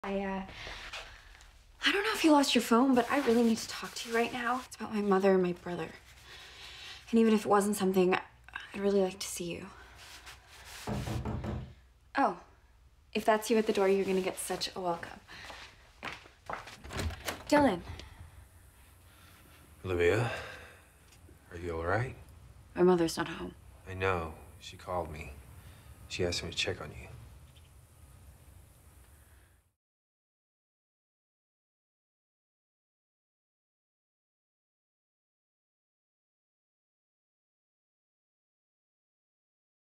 I don't know if you lost your phone, but I really need to talk to you right now. It's about my mother and my brother. And even if it wasn't something, I'd really like to see you. Oh, if that's you at the door, you're gonna get such a welcome. Dylan. Olivia, are you all right? My mother's not home. I know. She called me. She asked me to check on you.